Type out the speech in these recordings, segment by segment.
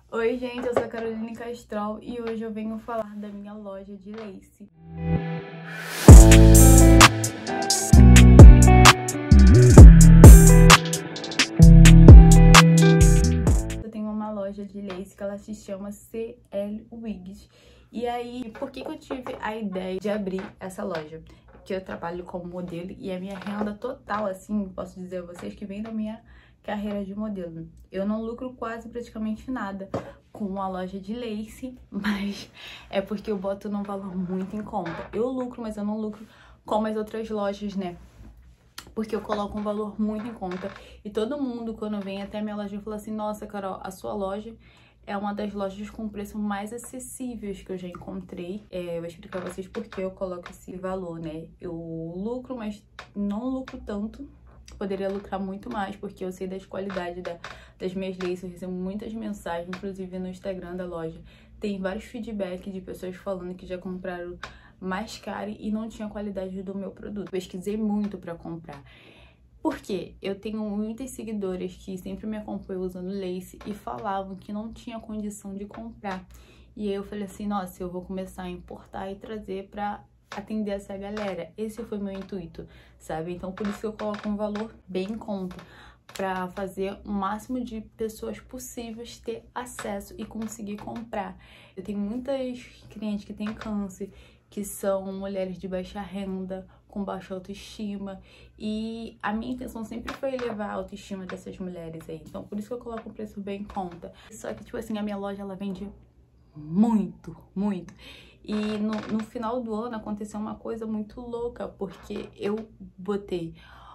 Oi gente, eu sou a Caroline Castrol e hoje eu venho falar da minha loja de lace. Eu tenho uma loja de lace que ela se chama CL Wigs. E aí, por que eu tive a ideia de abrir essa loja? Que eu trabalho como modelo e a minha renda total, assim, posso dizer a vocês que vem da minha carreira de modelo. Eu não lucro quase praticamente nada com a loja de lace, mas é porque eu boto num valor muito em conta. Eu lucro, mas eu não lucro como as outras lojas, né? Porque eu coloco um valor muito em conta. E todo mundo, quando vem até a minha loja, fala assim: nossa, Carol, a sua loja é uma das lojas com preço mais acessíveis que eu já encontrei. Eu vou explicar pra vocês por que eu coloco esse valor, né? Eu lucro, mas não lucro tanto. Poderia lucrar muito mais, porque eu sei das qualidades das minhas laces. Eu recebo muitas mensagens, inclusive no Instagram da loja. Tem vários feedbacks de pessoas falando que já compraram mais caro e não tinha qualidade do meu produto. Pesquisei muito pra comprar. Porque eu tenho muitas seguidoras que sempre me acompanham usando lace e falavam que não tinha condição de comprar. E aí eu falei assim, nossa, eu vou começar a importar e trazer pra atender essa galera. Esse foi meu intuito, sabe? Então por isso que eu coloco um valor bem em conta, para fazer o máximo de pessoas possíveis ter acesso e conseguir comprar. Eu tenho muitas clientes que têm câncer, que são mulheres de baixa renda, com baixa autoestima, e a minha intenção sempre foi elevar a autoestima dessas mulheres aí. Então por isso que eu coloco o preço bem em conta. Só que, tipo assim, a minha loja, ela vende muito, muito. E no final do ano aconteceu uma coisa muito louca, porque eu botei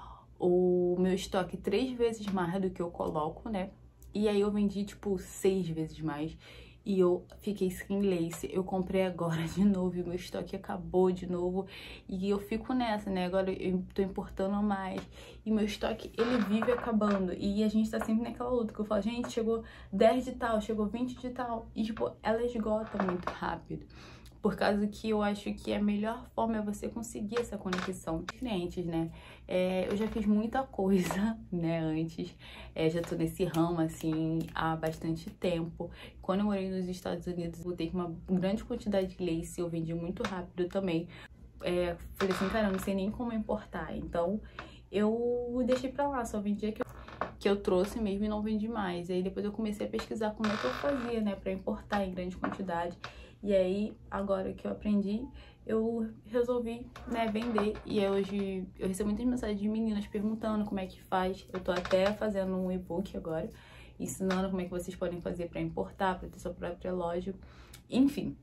o meu estoque 3 vezes mais do que eu coloco, né? E aí eu vendi, tipo, 6 vezes mais. E eu fiquei sem lace. Eu comprei agora de novo e o meu estoque acabou de novo. E eu fico nessa, né? Agora eu tô importando mais. E meu estoque, ele vive acabando. E a gente tá sempre naquela luta que eu falo, gente, chegou 10 de tal, chegou 20 de tal. E, tipo, ela esgota muito rápido. Por causa que eu acho que a melhor forma é você conseguir essa conexão com os clientes, né? Eu já fiz muita coisa, né, antes. Já tô nesse ramo, assim, há bastante tempo. Quando eu morei nos Estados Unidos, eu tenho uma grande quantidade de lace, eu vendi muito rápido também. Falei assim, cara, eu não sei nem como importar. Então, eu deixei pra lá, só vendia que eu trouxe mesmo e não vendi mais. E aí depois eu comecei a pesquisar como é que eu fazia, né, pra importar em grande quantidade. E aí, agora que eu aprendi, eu resolvi, né, vender. E hoje eu recebo muitas mensagens de meninas perguntando como é que faz. Eu tô até fazendo um e-book agora, ensinando como é que vocês podem fazer pra importar, pra ter sua própria loja. Enfim.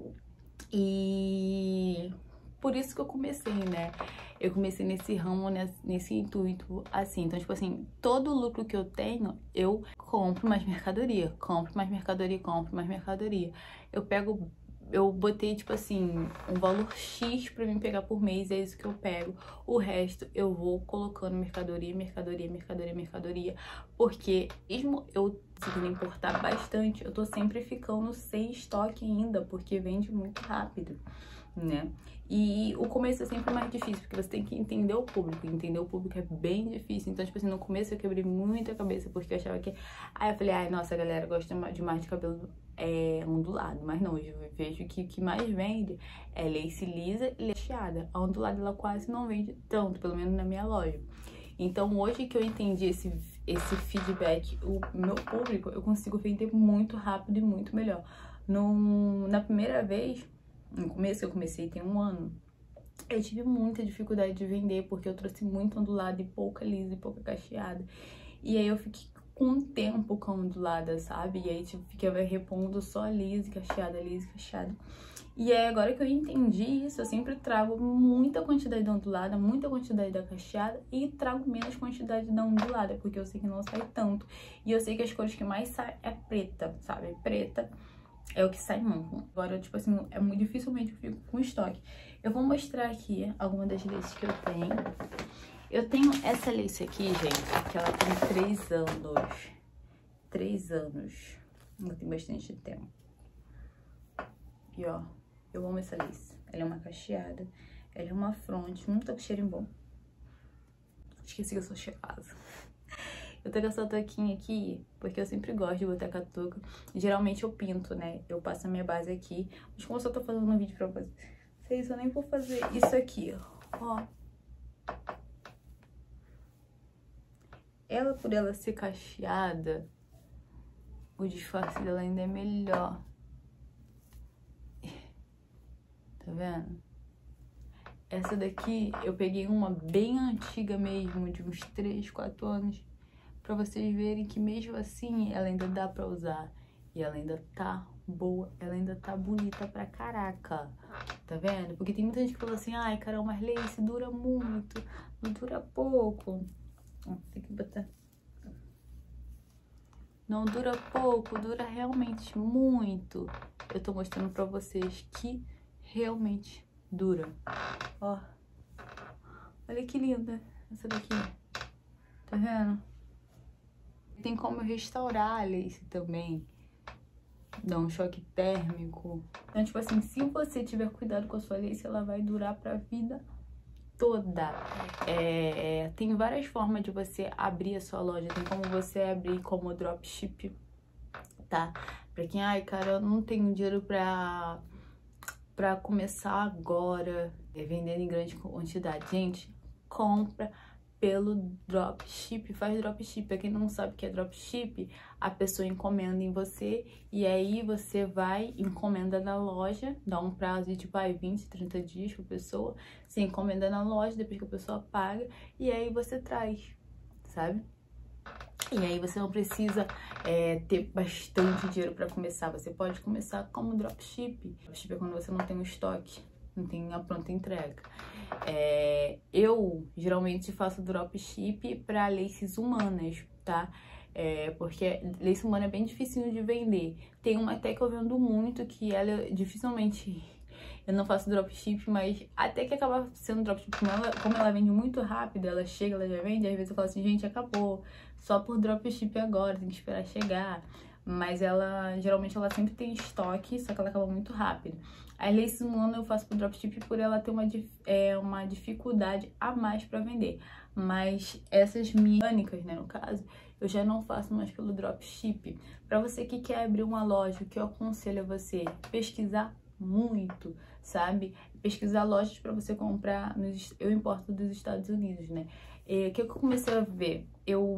E por isso que eu comecei, né? Eu comecei nesse ramo, nesse intuito, assim. Então, tipo assim, todo o lucro que eu tenho, eu compro mais mercadoria. Compro mais mercadoria, compro mais mercadoria. Eu botei, tipo assim, um valor X pra mim pegar por mês, é isso que eu pego. O resto eu vou colocando mercadoria, mercadoria, mercadoria, mercadoria. Porque mesmo eu conseguindo importar bastante, eu tô sempre ficando sem estoque ainda, porque vende muito rápido, né? E o começo é sempre mais difícil, porque você tem que entender o público. Entender o público é bem difícil. Então, tipo assim, no começo eu quebrei muita cabeça, porque eu achava que... Aí eu falei, ai, nossa, a galera gosta demais de cabelo ondulado. Mas não, eu vejo que o que mais vende é lace lisa e laceada. A ondulada, ela quase não vende tanto, pelo menos na minha loja. Então, hoje que eu entendi esse feedback, o meu público, eu consigo vender muito rápido e muito melhor. Na primeira vez... No começo, eu comecei tem um ano, eu tive muita dificuldade de vender, porque eu trouxe muito ondulado e pouca lisa e pouca cacheada. E aí eu fiquei com um tempo com a ondulada, sabe? E aí tipo, fiquei repondo só lisa e cacheada, lisa e cacheada. E aí agora que eu entendi isso, eu sempre trago muita quantidade da ondulada, muita quantidade da cacheada e trago menos quantidade da ondulada, porque eu sei que não sai tanto. E eu sei que as cores que mais saem é preta, sabe? Preta é o que sai muito. Agora, tipo assim, é muito dificilmente eu fico com estoque. Eu vou mostrar aqui algumas das laces que eu tenho. Eu tenho essa lace aqui, gente, que ela tem 3 anos. 3 anos. Não tem bastante tempo. E ó, eu amo essa lace. Ela é uma cacheada. Ela é uma fronte. Tá com cheirinho bom. Esqueci que eu sou cheirosa. Eu tô com essa touquinha aqui, porque eu sempre gosto de botar com a touca. Geralmente eu pinto, né? Eu passo a minha base aqui. Mas como eu só tô fazendo um vídeo pra vocês, eu nem vou fazer isso aqui, ó. Ela, por ela ser cacheada, o disfarce dela ainda é melhor. Tá vendo? Essa daqui, eu peguei uma bem antiga mesmo, de uns 3, 4 anos. Pra vocês verem que mesmo assim, ela ainda dá pra usar. E ela ainda tá boa, ela ainda tá bonita pra caraca. Tá vendo? Porque tem muita gente que fala assim, ai, Carol, mas lace dura muito, não dura pouco. Tem que botar... Não dura pouco, dura realmente muito. Eu tô mostrando pra vocês que realmente dura. Ó. Olha que linda essa daqui. Tá vendo? Tem como restaurar a lace também. Dar um choque térmico. Então, tipo assim, se você tiver cuidado com a sua lace, ela vai durar pra vida toda. Tem várias formas de você abrir a sua loja. Tem como você abrir como dropship, tá? Pra quem, ai, cara, eu não tenho dinheiro pra começar agora vendendo em grande quantidade. Gente, compra pelo dropship, faz dropship. Pra quem não sabe o que é dropship, a pessoa encomenda em você e aí você vai, encomenda na loja, dá um prazo de tipo 20, 30 dias pra pessoa, você encomenda na loja, depois que a pessoa paga, e aí você traz, sabe? E aí você não precisa ter bastante dinheiro pra começar, você pode começar como dropship. Dropship é quando você não tem um estoque, não tem a pronta entrega. Eu geralmente faço dropship para laces humanas, tá? Porque lace humana é bem difícil de vender. Tem uma até que eu vendo muito, que ela dificilmente... Eu não faço dropship, mas até que acaba sendo dropship, como ela vende muito rápido, ela chega, ela já vende, às vezes eu falo assim, gente, acabou, só por dropship agora, tem que esperar chegar. Mas ela, geralmente, ela sempre tem estoque, só que ela acaba muito rápido. A lace humana eu faço por dropship por ela ter uma dificuldade a mais pra vender. Mas essas mecânicas, né, no caso, eu já não faço mais pelo dropship. Pra você que quer abrir uma loja, o que eu aconselho a você pesquisar muito, sabe? Pesquisar lojas para você comprar, eu importo dos Estados Unidos, né? O que eu comecei a ver?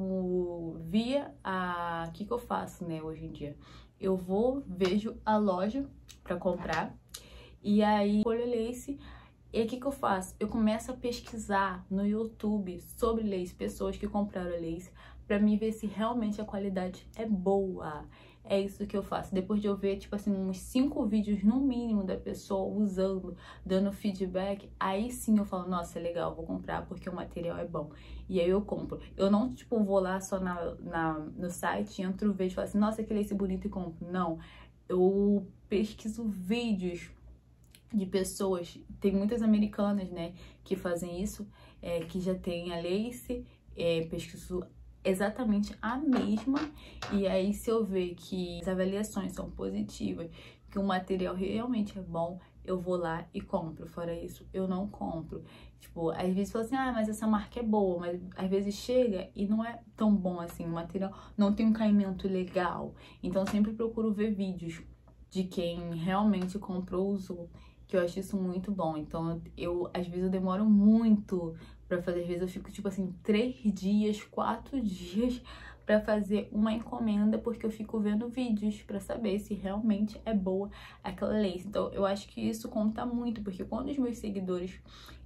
Eu via o que eu faço, né, hoje em dia? Eu vejo a loja para comprar e aí escolho lace. E o que eu faço? Eu começo a pesquisar no YouTube sobre lace, pessoas que compraram lace, pra mim ver se realmente a qualidade é boa. É isso que eu faço. Depois de eu ver, tipo assim, uns 5 vídeos no mínimo da pessoa usando, dando feedback, aí sim eu falo, nossa, é legal, vou comprar porque o material é bom. E aí eu compro. Eu não, tipo, vou lá só no site, entro, vejo e falo assim, nossa, que lace bonito e compro. Não. Eu pesquiso vídeos de pessoas, tem muitas americanas, né, que fazem isso, que já tem a lace, pesquiso exatamente a mesma, e aí se eu ver que as avaliações são positivas, que o material realmente é bom, eu vou lá e compro. Fora isso, eu não compro. Tipo, às vezes fala assim, ah, mas essa marca é boa, mas às vezes chega e não é tão bom assim, o material não tem um caimento legal. Então eu sempre procuro ver vídeos de quem realmente comprou, usou, que eu acho isso muito bom. Então, às vezes eu demoro muito pra fazer, às vezes eu fico, tipo assim, 3 dias, 4 dias pra fazer uma encomenda, porque eu fico vendo vídeos pra saber se realmente é boa aquela lace. Então, eu acho que isso conta muito, porque quando os meus seguidores,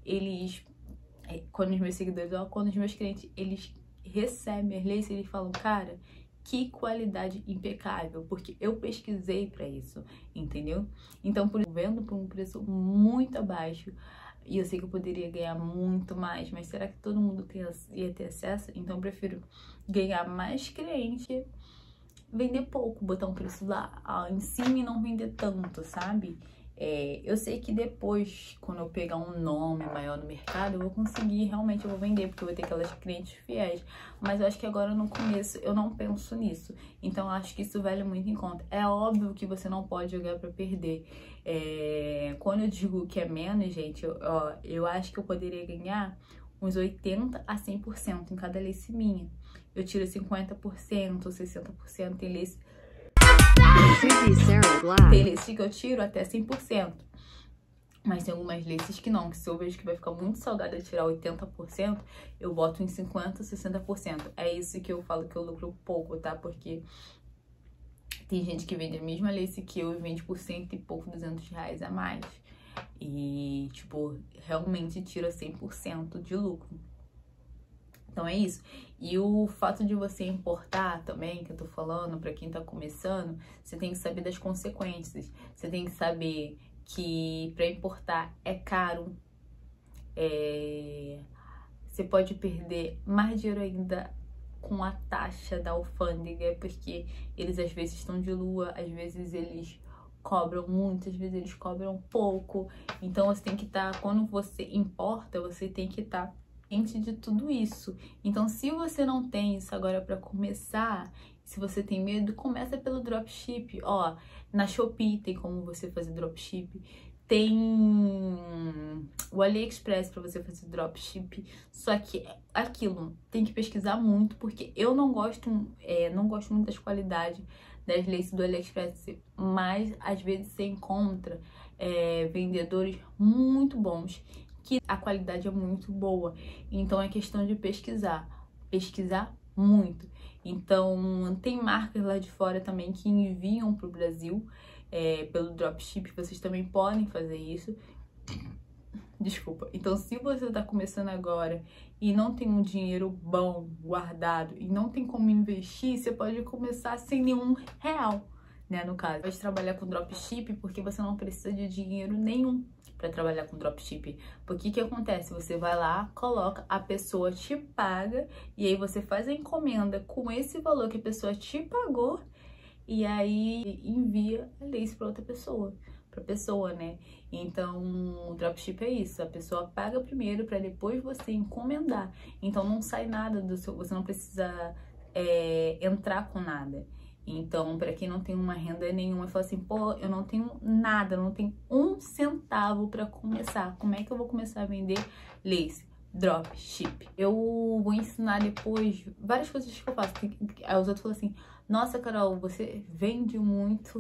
quando os meus clientes, eles recebem as laces, eles falam, cara, que qualidade impecável, porque eu pesquisei pra isso, entendeu? Então, vendo por um preço muito abaixo, e eu sei que eu poderia ganhar muito mais, mas será que todo mundo ia ter acesso? Então, eu prefiro ganhar mais cliente, vender pouco, botar um preço lá em cima e não vender tanto, sabe? Eu sei que depois, quando eu pegar um nome maior no mercado, eu vou conseguir, realmente eu vou vender, porque eu vou ter aquelas clientes fiéis. Mas eu acho que agora no começo eu não penso nisso. Então eu acho que isso vale muito em conta. É óbvio que você não pode jogar pra perder. Quando eu digo que é menos, gente, eu acho que eu poderia ganhar uns 80 a 100% em cada lace minha. Eu tiro 50%, 60%, tem lace que eu tiro até 100%. Mas tem algumas laces que não, que se eu vejo que vai ficar muito salgada tirar 80%, eu boto em 50%, 60%. É isso que eu falo que eu lucro pouco, tá? Porque tem gente que vende a mesma lace que eu e vende por cento e pouco, R$200 a mais. E, tipo, realmente tira 100% de lucro. Então é isso. E o fato de você importar também, que eu tô falando, pra quem tá começando, você tem que saber das consequências. Você tem que saber que para importar é caro, você pode perder mais dinheiro ainda com a taxa da alfândega, porque eles às vezes estão de lua, às vezes eles cobram muito, às vezes eles cobram pouco. Então você tem que estar, quando você importa, você tem que estar ciente de tudo isso. Então se você não tem isso agora para começar, se você tem medo, começa pelo dropship. Ó, na Shopee tem como você fazer dropship. Tem o AliExpress para você fazer dropship. Só que aquilo tem que pesquisar muito, porque eu não gosto muito das qualidades das laces do AliExpress. Mas às vezes você encontra vendedores muito bons, que a qualidade é muito boa. Então é questão de pesquisar muito. Então tem marcas lá de fora também que enviam para o Brasil pelo dropship. Vocês também podem fazer isso. Desculpa. Então se você tá começando agora e não tem um dinheiro bom guardado e não tem como investir, você pode começar sem nenhum real, né, no caso. Pode trabalhar com dropship porque você não precisa de dinheiro nenhum para trabalhar com dropship. Porque o que acontece? Você vai lá, coloca, a pessoa te paga e aí você faz a encomenda com esse valor que a pessoa te pagou e aí envia a lace para outra pessoa, né? Então, o dropship é isso, a pessoa paga primeiro para depois você encomendar. Então não sai nada do seu, você não precisa entrar com nada. Então, para quem não tem uma renda nenhuma, fala assim, pô, eu não tenho nada, não tenho um centavo para começar. Como é que eu vou começar a vender lace? Dropship. Eu vou ensinar depois várias coisas que eu faço. Aí os outros falam assim, nossa, Carol, você vende muito,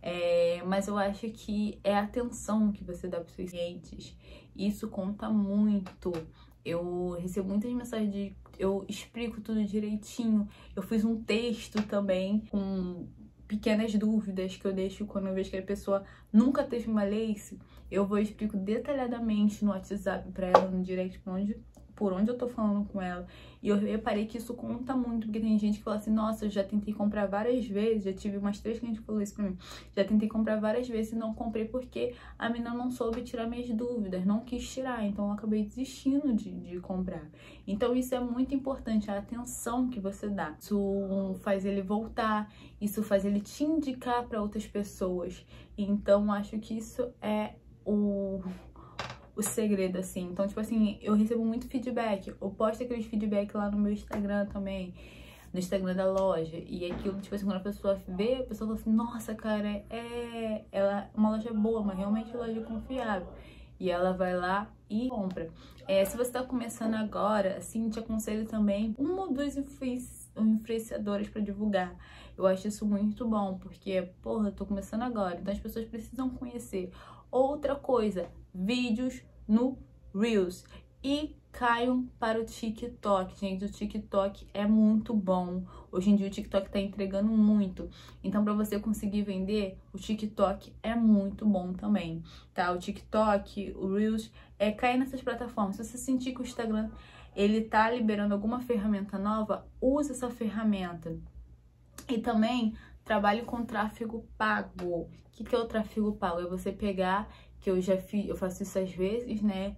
mas eu acho que é a atenção que você dá para os seus clientes. Isso conta muito. Eu recebo muitas mensagens eu explico tudo direitinho. Eu fiz um texto também com pequenas dúvidas que eu deixo quando eu vejo que a pessoa nunca teve uma lace. Eu vou explico detalhadamente no WhatsApp pra ela, no direct, por onde eu tô falando com ela. E eu reparei que isso conta muito, porque tem gente que fala assim, nossa, eu já tentei comprar várias vezes, já tive umas 3 clientes que falou isso pra mim, já tentei comprar várias vezes e não comprei porque a menina não soube tirar minhas dúvidas, não quis tirar, então eu acabei desistindo de comprar. Então isso é muito importante, a atenção que você dá. Isso faz ele voltar, isso faz ele te indicar para outras pessoas. Então acho que isso é o segredo, assim. Então, tipo assim, eu recebo muito feedback. Eu posto aqueles feedback lá no meu Instagram também, no Instagram da loja. E aquilo, tipo assim, quando a pessoa vê, a pessoa fala assim, nossa, cara, ela é uma loja boa, mas realmente uma loja confiável. E ela vai lá e compra. Se você tá começando agora, assim, te aconselho também 1 ou 2 influenciadores pra divulgar. Eu acho isso muito bom, porque, porra, eu tô começando agora, então as pessoas precisam conhecer. Outra coisa, vídeos no Reels e caiam para o TikTok, gente. O TikTok é muito bom. Hoje em dia o TikTok tá entregando muito. Então, para você conseguir vender, o TikTok é muito bom também, tá? O TikTok, o Reels, cair nessas plataformas. Se você sentir que o Instagram, ele tá liberando alguma ferramenta nova, use essa ferramenta. E também trabalhe com tráfego pago. O que é o tráfego pago? É você pegar, que eu já fiz, eu faço isso às vezes, né?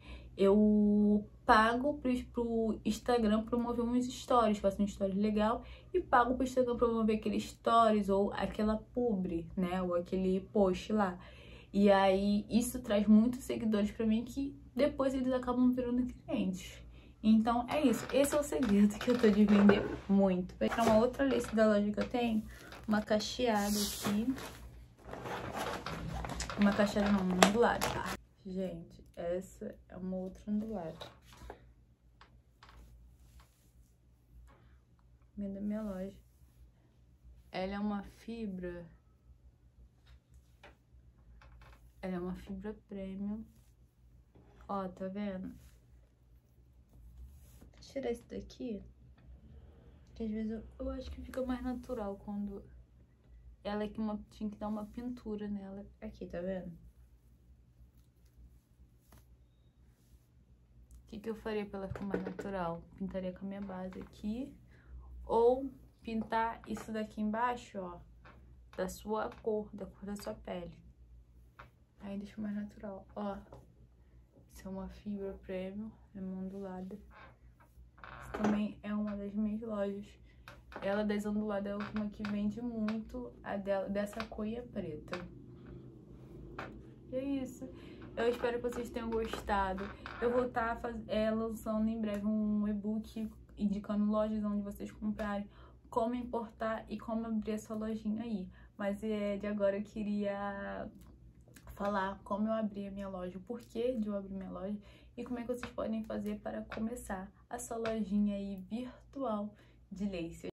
Eu pago pro Instagram promover uns stories, faço um story legal e pago pro Instagram promover aqueles stories ou aquela publi, né? Ou aquele post lá. E aí isso traz muitos seguidores pra mim que depois eles acabam virando clientes. Então é isso, esse é o segredo que eu tô de vender muito. Vai pra uma outra lace da loja que eu tenho, uma cacheada aqui. Uma cacheada não, uma ondulada, tá? Gente, essa é uma outra ondulada. da minha loja. Ela é uma fibra. Ela é uma fibra premium. Ó, tá vendo? Vou tirar isso daqui. Que às vezes eu acho que fica mais natural quando... Ela é que tinha que dar uma pintura nela. Aqui, tá vendo? O que eu faria pra ela ficar mais natural? Pintaria com a minha base aqui. Ou pintar isso daqui embaixo, ó. Da sua cor, da cor da sua pele. Aí deixa mais natural. Ó. Isso é uma fibra premium. É ondulada. Isso também é uma das minhas lojas. Ela das onduladas é uma que vende muito. A dela, dessa cor e a preta. E é isso. Eu espero que vocês tenham gostado. Eu vou estar lançando em breve um e-book indicando lojas onde vocês comprarem, como importar e como abrir essa lojinha aí. Mas de agora eu queria falar como eu abri a minha loja, o porquê de eu abrir minha loja e como é que vocês podem fazer para começar essa lojinha aí virtual de lace.